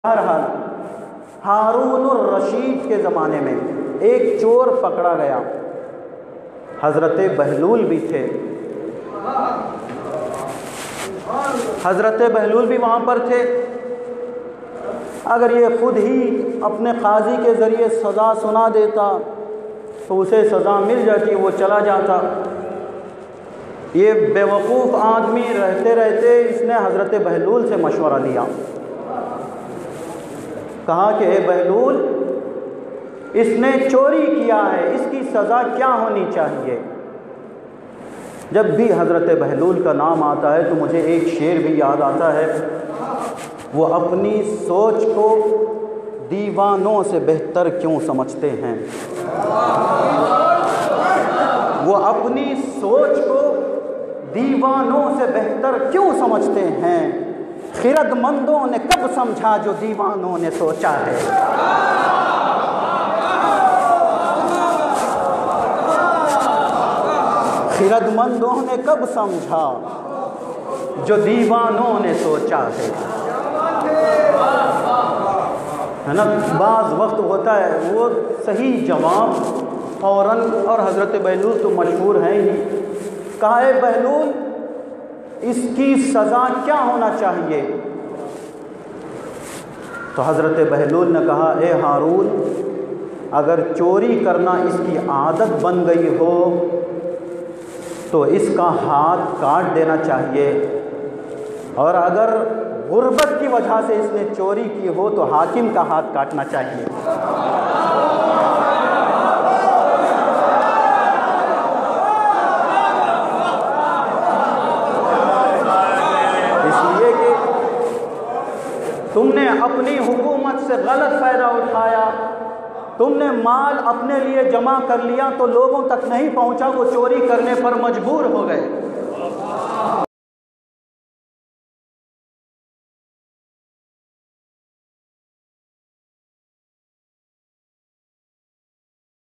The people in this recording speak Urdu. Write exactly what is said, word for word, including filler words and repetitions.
بہرحال ہارون الرشید کے زمانے میں ایک چور پکڑا گیا، حضرت بہلول بھی تھے، حضرت بہلول بھی وہاں پر تھے۔ اگر یہ خود ہی اپنے قاضی کے ذریعے سزا سنا دیتا تو اسے سزا مل جاتی، وہ چلا جاتا۔ یہ بیوقوف آدمی رہتے رہتے اس نے حضرت بہلول سے مشورہ لیا، کہا کہ اے بہلول، اس نے چوری کیا ہے، اس کی سزا کیا ہونی چاہیے؟ جب بھی حضرت بہلول کا نام آتا ہے تو مجھے ایک شعر بھی یاد آتا ہے، وہ اپنی سوچ کو دیوانوں سے بہتر کیوں سمجھتے ہیں، وہ اپنی سوچ کو دیوانوں سے بہتر کیوں سمجھتے ہیں، خرد مندوں نے کب سمجھا جو دیوانوں نے سوچا ہے۔ خرد مندوں نے کب سمجھا جو دیوانوں نے سوچا ہے۔ ہے نا، بعض وقت ہوتا ہے وہ صحیح جواب فوراً، اور حضرت بہلول تو مشہور ہیں ہی، کہا اے بہلول، اس کی سزا کیا ہونا چاہیے؟ تو حضرت بہلول نے کہا اے ہارون، اگر چوری کرنا اس کی عادت بن گئی ہو تو اس کا ہاتھ کاٹ دینا چاہیے، اور اگر غربت کی وجہ سے اس نے چوری کی ہو تو حاکم کا ہاتھ کاٹنا چاہیے۔ اس لیے کہ تم نے اپنی حکومت سے غلط فائدہ اٹھایا، تم نے مال اپنے لیے جمع کر لیا تو لوگوں تک نہیں پہنچا، وہ چوری کرنے پر مجبور ہو گئے۔